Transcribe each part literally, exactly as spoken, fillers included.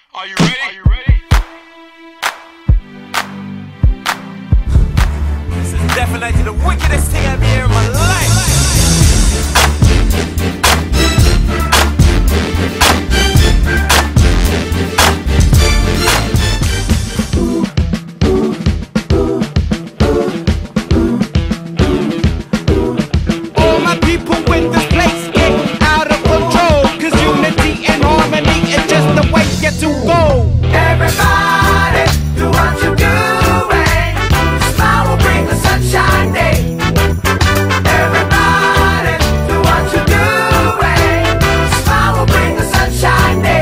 Are you ready? Are you ready? This is definitely the wickedest thing I've heard in my life. All my people with this place get out of control, 'cause unity and harmony is just the way you to go. Everybody, do what you're doing. Smile will bring the sunshine day. Everybody, do what you're doing. Smile will bring the sunshine day.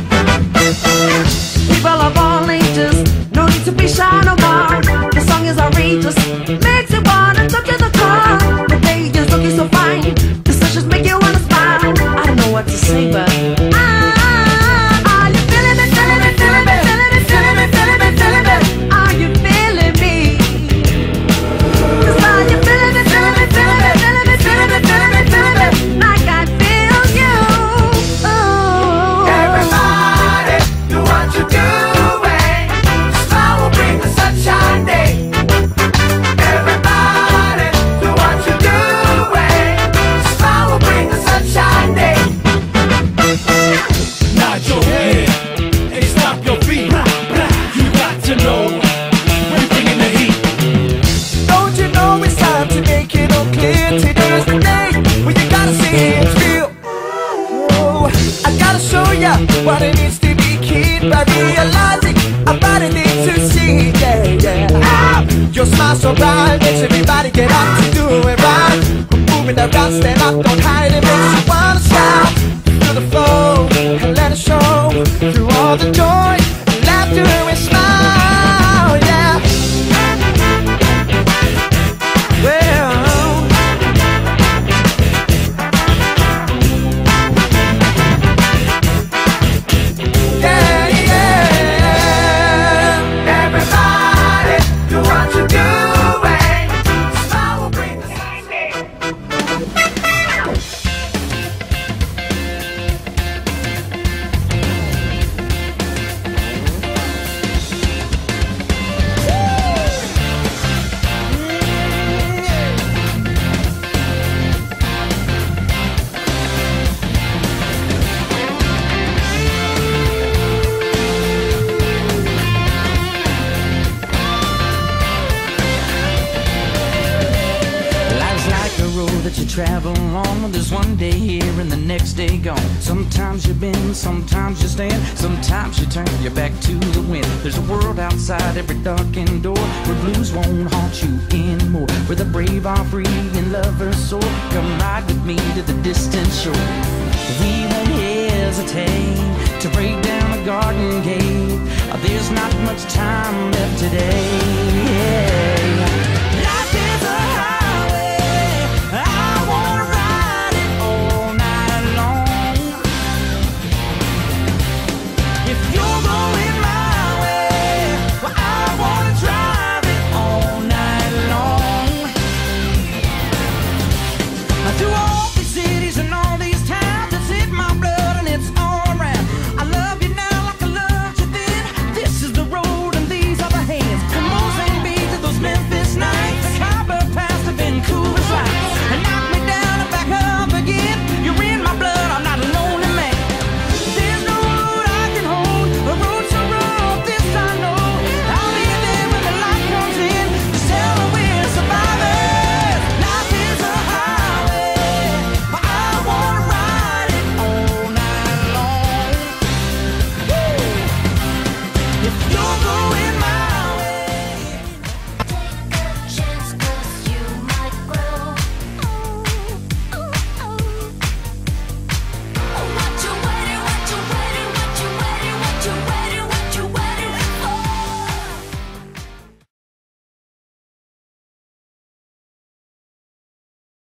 People of all ages, no need to be shy no more. The song is outrageous, makes you wanna touch to the core. The day is looking so fine, the just make you wanna smile. I don't know what to say, but ah, are you feeling it, feeling it, feeling it, feeling it, feeling it, feeling it, feeling it? Are you feeling me? 'Cause are you feeling it, feeling it, feeling it, feeling it, feeling it, feeling it, feeling it? Like I feel you. Oh. Everybody, do what you're doing. Smile will bring the sunshine day. Everybody, do what you're doing. Smile will bring the sunshine day. Nod your head and stop your feet. You got to know we're bringing the heat. Don't you know it's time to make it all clear? Today's the day when you gotta see it's real. Oh, I gotta show ya what it means to be kid by realizing about it needs to see. Yeah, yeah. Ah, your smile so bright makes everybody get up to do it right. Moving around, stand up, don't hide it, makes you wanna shout. Feel the flow and let it show through all the joy, laughter and smile. Yeah. Well. Yeah, yeah. Everybody, do what you're doing. Smile will bring the sunshine day. Life's like a road that you travel on. There's one day here and the next day gone. Sometimes you bend, sometimes you stand, sometimes you turn your back to the wind. There's a world outside every darkened door where blues won't haunt you anymore, where the brave are free and lovers soar. Come ride with me to the distant shore. We won't hesitate to break down a garden gate. There's not much time left today.